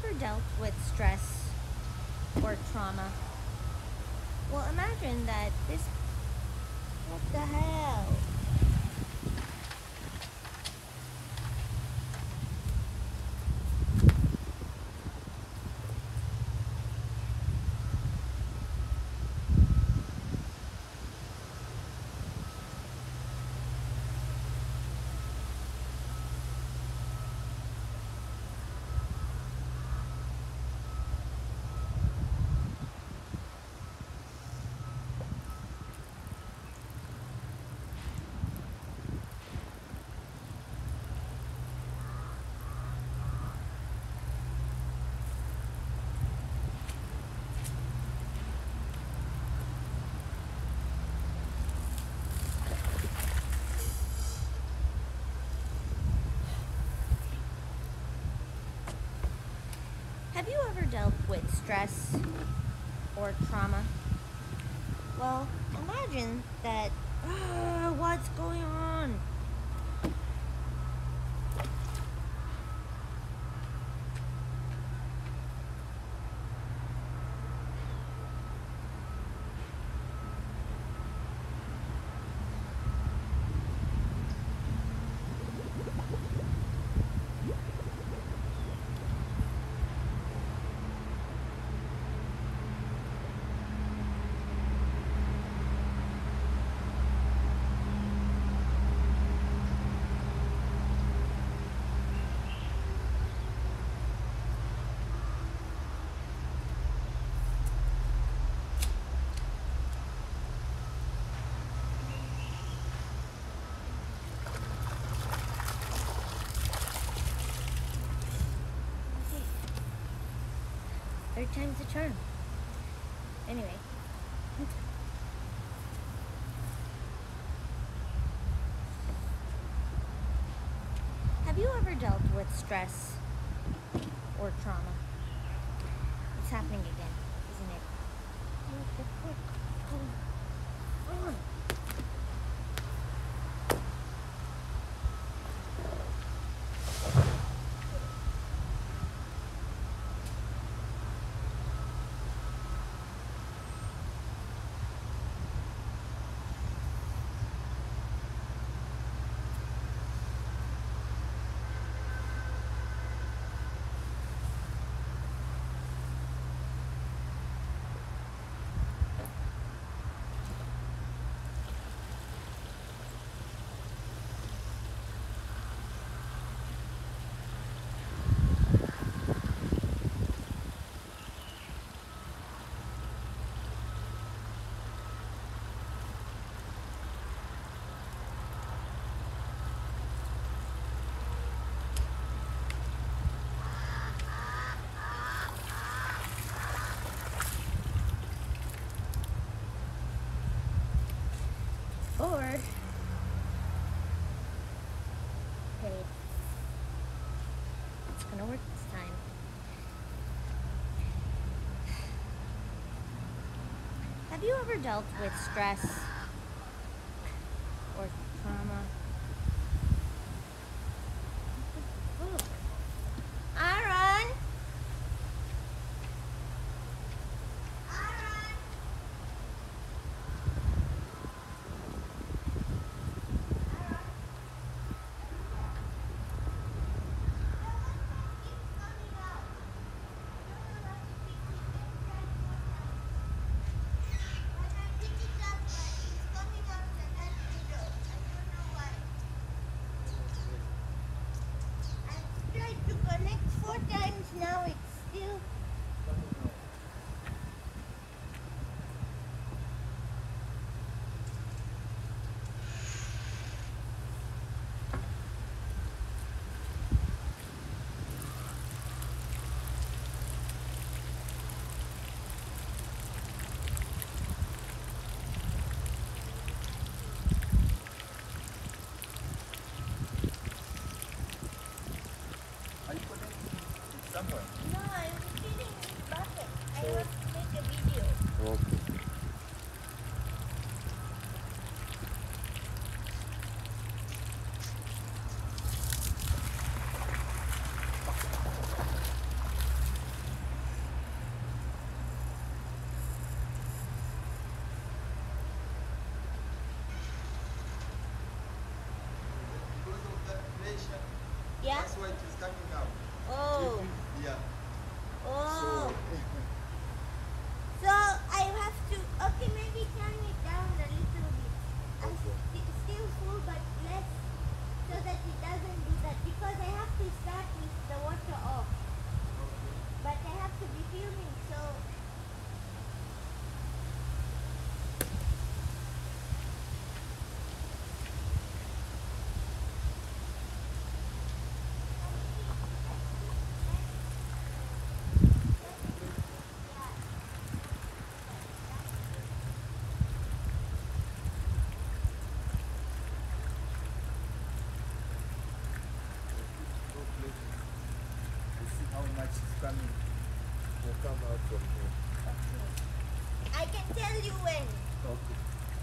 ever dealt with stress or trauma? Well, imagine that this. What the hell? Have you ever dealt with stress or trauma? Well, imagine that. What's going on? Third time's a charm. Anyway. Have you ever dealt with stress or trauma? It's happening again, isn't it? What the fuck? Going on? Or, hey, it's gonna work this time. Have you ever dealt with stress or trauma? Aaron! Now it's still. Are you putting it somewhere? No, I was feeding this bucket. I want to make a video. Okay. Yeah? That's why it is coming out. Oh. Yeah. Oh. So, So I have to, okay, maybe turn it down a little bit. Still full, but less, so that it doesn't do that. Because I have to start with the water off. But I have to be filming, so. you see how much is coming, will come out from here. I can tell you when. Okay.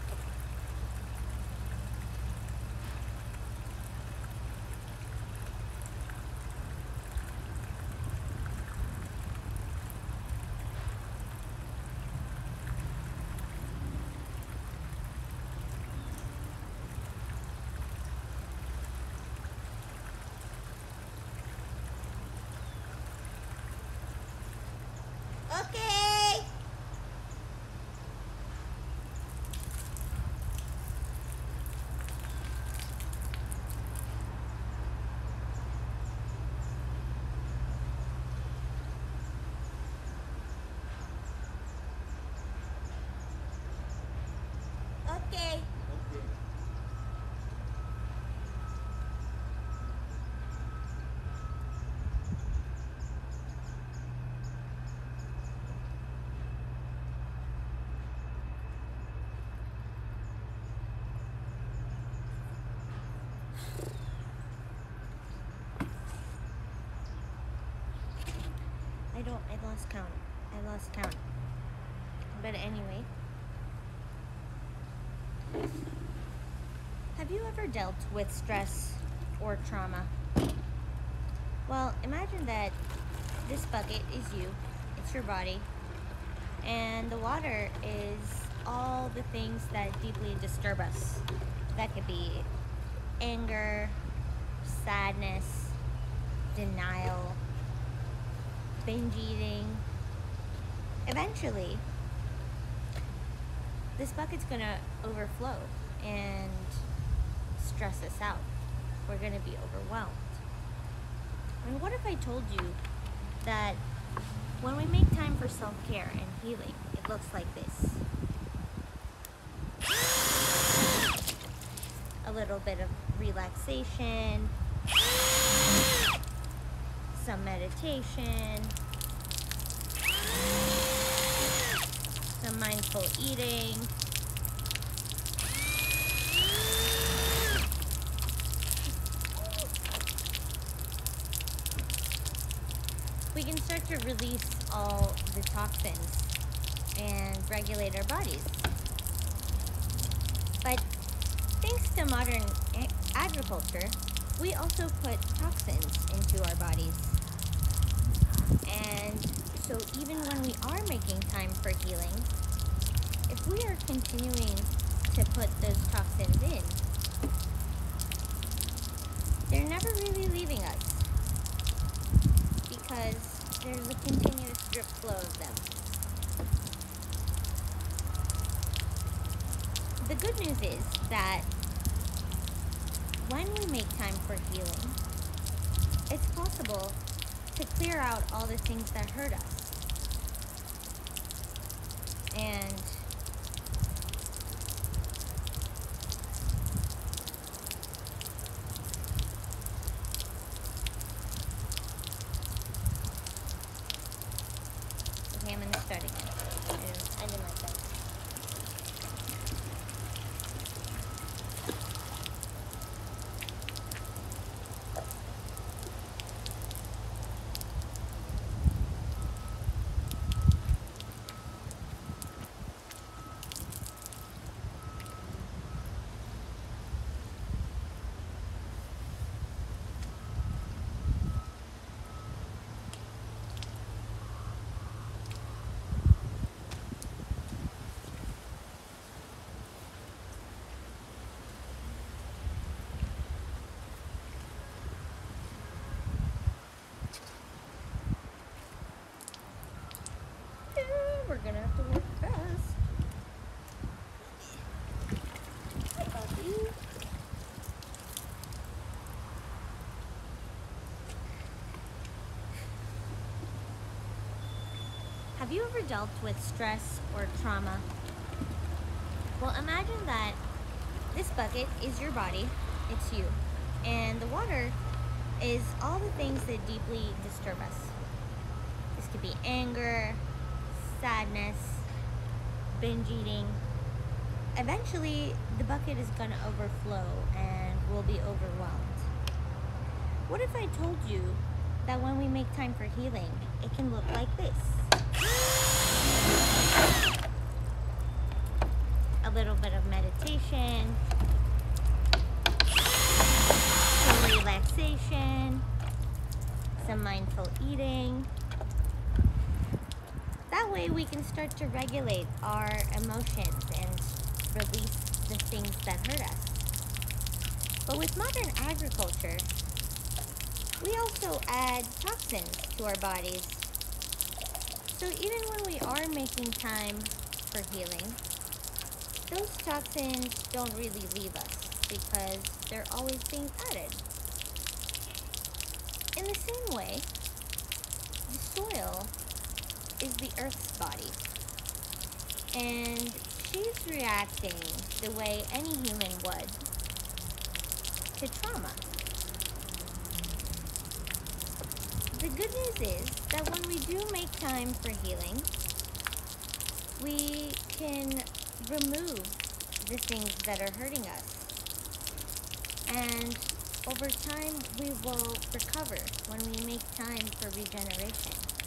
Okay. Okay. Okay. I lost count. I lost count. But anyway. Have you ever dealt with stress or trauma? Well, imagine that this bucket is you, it's your body, and the water is all the things that deeply disturb us. That could be anger, sadness, denial, binge eating. Eventually, this bucket's gonna overflow and stress us out. We're gonna be overwhelmed. And what if I told you that when we make time for self-care and healing, it looks like this? A little bit of relaxation, some meditation, some mindful eating, we can start to release all the toxins and regulate our bodies. But thanks to modern agriculture, we also put toxins into our bodies. And so even when we are making time for healing, if we are continuing to put those toxins in, they're never really leaving us because there's a continuous drip flow of them. The good news is that when we make time for healing, it's possible to clear out all the things that hurt us. And okay, I'm gonna start again. I didn't like that. Have you ever dealt with stress or trauma? Well, imagine that this bucket is your body, it's you, and the water is all the things that deeply disturb us. This could be anger, sadness, binge eating. Eventually, the bucket is going to overflow and we'll be overwhelmed. What if I told you that when we make time for healing, it can look like this? A little bit of meditation, some relaxation, some mindful eating. That way we can start to regulate our emotions and release the things that hurt us. But with modern agriculture, we also add toxins to our bodies. So even when we are making time for healing, those toxins don't really leave us because they're always being added. In the same way, the soil is the Earth's body, and she's reacting the way any human would to trauma. The good news is that when we do make time for healing, we can remove the things that are hurting us. And over time, we will recover when we make time for regeneration.